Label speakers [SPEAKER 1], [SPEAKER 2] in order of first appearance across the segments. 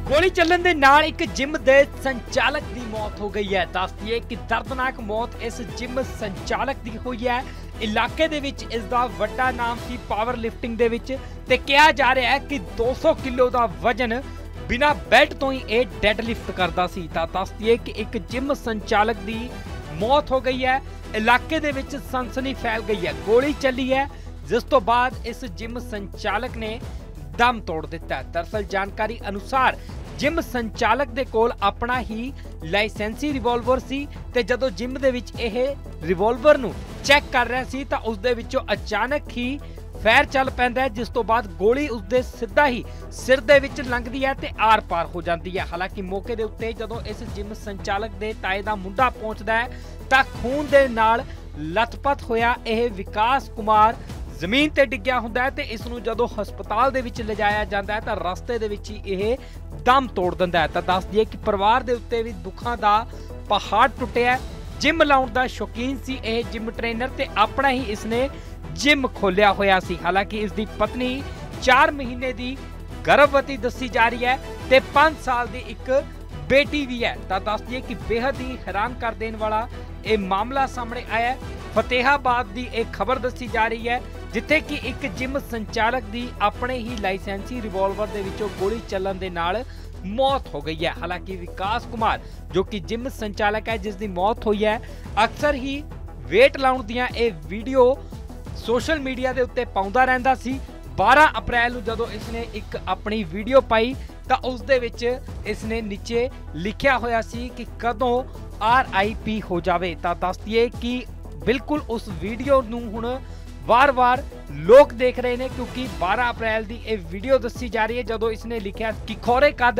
[SPEAKER 1] गोली चलन दे नाल एक जिम दे संचालक की मौत हो गई है। दस दिए कि दर्दनाक मौत इस जिम संचालक की हुई है। इलाके दे विच इस दा वड्डा नाम सी पावर लिफ्टिंग दे विच ते कहा जा रहा है कि 200 किलो का वजन बिना बेल्ट तो ही ये डेड लिफ्ट करता सी। तां दस दिए कि एक जिम संचालक की मौत हो गई है। इलाके दे विच सनसनी फैल गई है। गोली चली है जिस तो बाद इस जिम संचालक ने दम तोड़ दिता। दरअसल जानकारी अनुसार जिम संचालक दे कोल अपना ही लाइसेंसी रिवॉल्वर सी ते जदों जिम दे विच यह रिवॉल्वर नूं चैक कर रहा सी तां उस दे विचों अचानक ही फैर चल पैंदा है, जिस तो बाद गोली उसदे सीधा ही सिर दे विच लंघदी है ते आर पार हो जाती है। हालांकि मौके दे उत्ते जदों इस जिम संचालक दे ताए दा मुंडा पहुंचदा है तां खून दे नाल लथपथ होया यह विकास कुमार ਜ਼ਮੀਨ ਤੇ ਡਿੱਗਿਆ ਹੁੰਦਾ ਹੈ ਤੇ ਇਸ ਨੂੰ ਜਦੋਂ ਹਸਪਤਾਲ ਦੇ ਵਿੱਚ ਲਿਜਾਇਆ ਜਾਂਦਾ ਹੈ ਤਾਂ ਰਸਤੇ ਦੇ ਵਿੱਚ ਹੀ ਇਹ ਦਮ ਤੋੜ ਦਿੰਦਾ ਹੈ। ਤਾਂ ਦੱਸ ਦਈਏ ਕਿ ਪਰਿਵਾਰ ਦੇ ਉੱਤੇ ਵੀ ਦੁੱਖਾਂ ਦਾ ਪਹਾੜ ਟੁੱਟਿਆ। ਜਿਮ ਲਾਉਣ ਦਾ ਸ਼ੌਕੀਨ ਸੀ ਇਹ ਜਿਮ ਟ੍ਰੇਨਰ ਤੇ ਆਪਣਾ ਹੀ ਇਸਨੇ ਜਿਮ ਖੋਲਿਆ ਹੋਇਆ ਸੀ। ਹਾਲਾਂਕਿ ਇਸ ਦੀ ਪਤਨੀ 4 ਮਹੀਨੇ ਦੀ ਗਰਭਵਤੀ ਦੱਸੀ ਜਾ ਰਹੀ ਹੈ ਤੇ 5 ਸਾਲ ਦੀ ਇੱਕ बेटी भी है। तो दस दिए कि बेहद ही हैरान कर देने वाला ये मामला सामने आया है। फतेहाबाद की एक खबर दसी जा रही है जिथे कि एक जिम संचालक की अपने ही लाइसेंसी रिवॉल्वर के विचों गोली चलन के नाल मौत हो गई है। हालांकि विकास कुमार जो कि जिम संचालक है जिसकी मौत हुई है, अक्सर ही वेट लाउण दियां ये वीडियो सोशल मीडिया के उत्ते पाउंदा रहिंदा सी। 12 अप्रैल नूं जदों इसने एक अपनी वीडियो पाई ਤਾਂ ਉਸ ਦੇ ਵਿੱਚ ਇਸਨੇ ਨੀਚੇ ਲਿਖਿਆ ਹੋਇਆ ਸੀ ਕਿ ਕਦੋਂ RIP ਹੋ ਜਾਵੇ। ਤਾਂ ਦੱਸ ਦਈਏ ਕਿ ਬਿਲਕੁਲ ਉਸ ਵੀਡੀਓ ਨੂੰ ਹੁਣ ਵਾਰ-ਵਾਰ ਲੋਕ ਦੇਖ ਰਹੇ ਨੇ ਕਿਉਂਕਿ 12 ਅਪ੍ਰੈਲ ਦੀ ਇਹ ਵੀਡੀਓ ਦੱਸੀ ਜਾ ਰਹੀ ਹੈ ਜਦੋਂ ਇਸਨੇ ਲਿਖਿਆ ਕਿ ਖੋਰੇ ਕਦ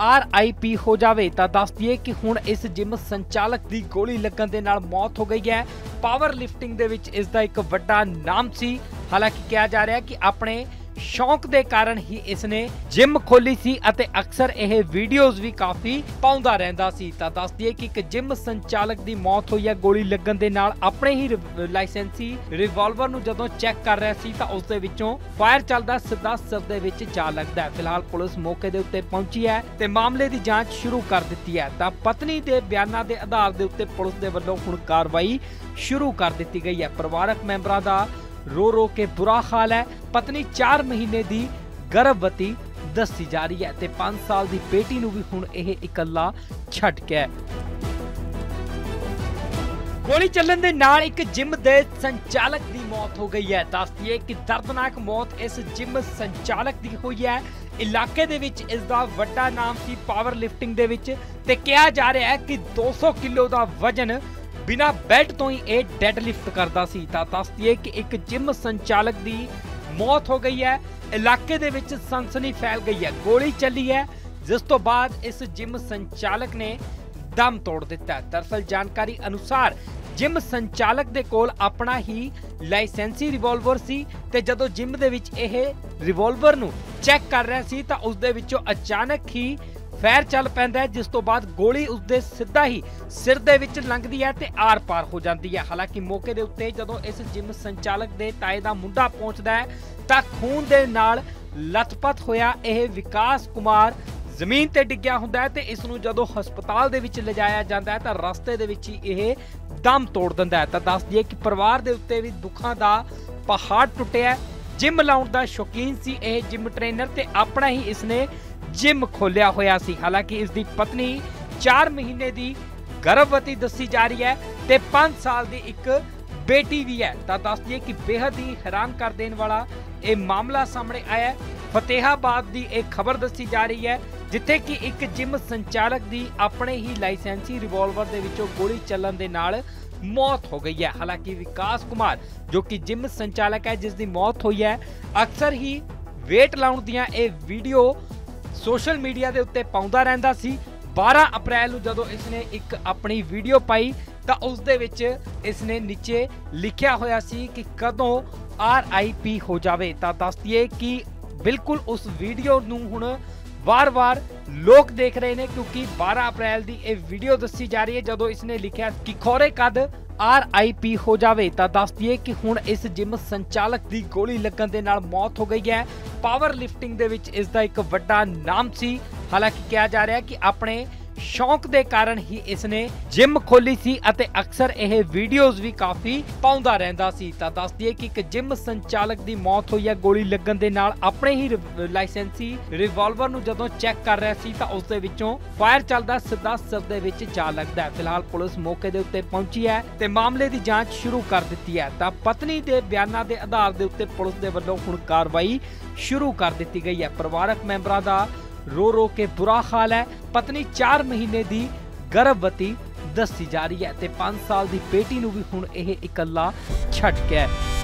[SPEAKER 1] RIP ਹੋ ਜਾਵੇ। ਤਾਂ ਦੱਸ ਦਈਏ ਕਿ ਹੁਣ ਇਸ ਜਿਮ ਸੰਚਾਲਕ ਦੀ ਗੋਲੀ ਲੱਗਣ ਦੇ ਨਾਲ ਮੌਤ ਹੋ ਗਈ ਹੈ। ਪਾਵਰ ਲਿਫਟਿੰਗ ਦੇ ਵਿੱਚ ਇਸ ਦਾ ਇੱਕ ਵੱਡਾ ਨਾਮ ਸੀ। ਹਾਲਾਂਕਿ ਕਿਹਾ ਜਾ ਰਿਹਾ ਕਿ ਆਪਣੇ शौक दे कारण ही इसने जिम खोली सी अते अक्सर यह वीडियोज भी काफी पाउंदा रहिंदा सी। तां दस दिए कि एक जिम संचालक की मौत हुई है गोली लगन दे नाल। अपने ही लाइसेंसी रिवॉल्वर नूं जदों चेक कर रहा सी तां उस दे विचों फायर चलदा सीधा सिर दे विच जा लगदा है। फिलहाल पुलिस मौके दे उत्ते पहुंची है ते मामले की जांच शुरू कर दित्ती है। तां पत्नी दे बयानां दे आधार दे उत्ते पुलिस दे वल्लों हुण कार्रवाई शुरू कर दित्ती गई है। परिवारक मैंबरां दा रो रो के बुरा हाल है। पत्नी 4 महीने की गर्भवती दसी जा रही है ते 5 साल की बेटी नूं भी हुण यह इकल्ला छड्ड के गोली चलन दे नाल एक जिम दे संचालक की मौत हो गई है। दस दिए कि दर्दनाक मौत इस जिम संचालक की हुई है। इलाके दे विच इस दा वड्डा नाम सी पावर लिफ्टिंग दे विच ते कहा जा रहा है कि 200 किलो का वजन बिना बेल्ट तो ही ये डेड लिफ्ट करता सी। तां दस दिए कि एक जिम संचालक की मौत हो गई है। इलाके दे विच सनसनी फैल गई है। गोली चली है जिस तो बाद इस जिम संचालक ने दम तोड़ दिता। दरअसल जानकारी अनुसार जिम संचालक दे कोल अपना ही लाइसेंसी रिवॉल्वर सी ते जदों जिम दे विच यह रिवॉल्वर नूं चेक कर रहा सी तां उस दे विचों अचानक ही फैर चल पैंदा है, जिस तो बाद गोली उसदे सीधा ही सिर दे विच लंघदी है ते आर पार हो जाती है। हालांकि मौके दे उत्ते जदों इस जिम संचालक दे ताए दा मुंडा पहुंचदा है तां खून दे नाल लथपथ होया यह विकास कुमार ਜ਼ਮੀਨ ਤੇ ਡਿੱਗਿਆ ਹੁੰਦਾ ਹੈ ਤੇ ਇਸ ਨੂੰ ਜਦੋਂ ਹਸਪਤਾਲ ਦੇ ਵਿੱਚ ਲਿਜਾਇਆ ਜਾਂਦਾ ਹੈ ਤਾਂ ਰਸਤੇ ਦੇ ਵਿੱਚ ਹੀ ਇਹ ਦਮ ਤੋੜ ਦਿੰਦਾ ਹੈ। ਤਾਂ ਦੱਸ ਦਈਏ ਕਿ ਪਰਿਵਾਰ ਦੇ ਉੱਤੇ ਵੀ ਦੁੱਖਾਂ ਦਾ ਪਹਾੜ ਟੁੱਟਿਆ। ਜਿਮ ਲਾਉਣ ਦਾ ਸ਼ੌਕੀਨ ਸੀ ਇਹ ਜਿਮ ਟ੍ਰੇਨਰ ਤੇ ਆਪਣਾ ਹੀ ਇਸਨੇ ਜਿਮ ਖੋਲਿਆ ਹੋਇਆ ਸੀ। ਹਾਲਾਂਕਿ ਇਸ ਦੀ ਪਤਨੀ 4 ਮਹੀਨੇ ਦੀ ਗਰਭਵਤੀ ਦੱਸੀ ਜਾ ਰਹੀ ਹੈ ਤੇ 5 ਸਾਲ ਦੀ ਇੱਕ बेटी भी है। तो दस दिए कि बेहद ही हैरान कर देने वाला ये मामला सामने आया है। फतेहाबाद की एक खबर दसी जा रही है जिथे कि एक जिम संचालक की अपने ही लाइसेंसी रिवॉल्वर के विचों गोली चलन के नाल मौत हो गई है। हालांकि विकास कुमार जो कि जिम संचालक है जिसकी मौत हुई है, अक्सर ही वेट लाउण दियां ये वीडियो सोशल मीडिया के उत्ते पाउंदा रहिंदा सी। 12 अप्रैल नूं जदों इसने एक अपनी वीडियो पाई ਤਾਂ ਉਸ ਦੇ ਵਿੱਚ ਇਸਨੇ ਨੀਚੇ ਲਿਖਿਆ ਹੋਇਆ ਸੀ ਕਿ ਕਦੋਂ RIP ਹੋ ਜਾਵੇ। ਤਾਂ ਦੱਸ ਦਈਏ ਕਿ ਬਿਲਕੁਲ ਉਸ ਵੀਡੀਓ ਨੂੰ ਹੁਣ ਵਾਰ-ਵਾਰ ਲੋਕ ਦੇਖ ਰਹੇ ਨੇ ਕਿਉਂਕਿ 12 ਅਪ੍ਰੈਲ ਦੀ ਇਹ ਵੀਡੀਓ ਦੱਸੀ ਜਾ ਰਹੀ ਹੈ ਜਦੋਂ ਇਸਨੇ ਲਿਖਿਆ ਕਿ ਖੋਰੇ ਕਦ RIP ਹੋ ਜਾਵੇ। ਤਾਂ ਦੱਸ ਦਈਏ ਕਿ ਹੁਣ ਇਸ ਜਿਮ ਸੰਚਾਲਕ ਦੀ ਗੋਲੀ ਲੱਗਣ ਦੇ ਨਾਲ ਮੌਤ ਹੋ ਗਈ ਹੈ। ਪਾਵਰ ਲਿਫਟਿੰਗ ਦੇ ਵਿੱਚ ਇਸ ਦਾ ਇੱਕ ਵੱਡਾ ਨਾਮ ਸੀ। ਹਾਲਾਂਕਿ ਕਿਹਾ ਜਾ ਰਿਹਾ ਕਿ ਆਪਣੇ ਸ਼ੌਂਕ ਦੇ ਕਾਰਨ ਹੀ ਇਸਨੇ ਜਿਮ ਖੋਲੀ ਸੀ ਅਤੇ ਅਕਸਰ ਇਹ ਵੀਡੀਓਜ਼ ਵੀ ਕਾਫੀ ਪਾਉਂਦਾ ਰਹਿੰਦਾ ਸੀ। ਤਾਂ ਦੱਸ ਦਈਏ ਕਿ ਇੱਕ ਜਿਮ ਸੰਚਾਲਕ ਦੀ ਮੌਤ ਹੋਈ ਹੈ ਗੋਲੀ ਲੱਗਣ ਦੇ ਨਾਲ। ਆਪਣੇ ਹੀ ਲਾਇਸੈਂਸੀ ਰਿਵਾਲਵਰ ਨੂੰ ਜਦੋਂ ਚੈੱਕ ਕਰ ਰਿਹਾ ਸੀ ਤਾਂ ਉਸ ਦੇ ਵਿੱਚੋਂ ਫਾਇਰ ਚੱਲਦਾ ਸਿੱਧਾ ਸਿਰ ਦੇ ਵਿੱਚ ਜਾ ਲੱਗਦਾ ਹੈ। ਫਿਲਹਾਲ ਪੁਲਿਸ ਮੌਕੇ ਦੇ ਉੱਤੇ ਪਹੁੰਚੀ ਹੈ ਤੇ ਮਾਮਲੇ ਦੀ ਜਾਂਚ ਸ਼ੁਰੂ ਕਰ ਦਿੱਤੀ ਹੈ। ਤਾਂ ਪਤਨੀ ਦੇ ਬਿਆਨਾਂ ਦੇ ਆਧਾਰ ਦੇ ਉੱਤੇ ਪੁਲਿਸ ਦੇ ਵੱਲੋਂ ਹੁਣ ਕਾਰਵਾਈ ਸ਼ੁਰੂ ਕਰ ਦਿੱਤੀ ਗਈ ਹੈ। ਪਰਿਵਾਰਕ ਮੈਂਬਰਾਂ ਦਾ रो के बुरा हाल है। पत्नी 4 महीने दी गर्भवती दसी जा रही है ते 5 साल दी बेटी नूं भी हुण इह इकल्ला छड्ड गया है।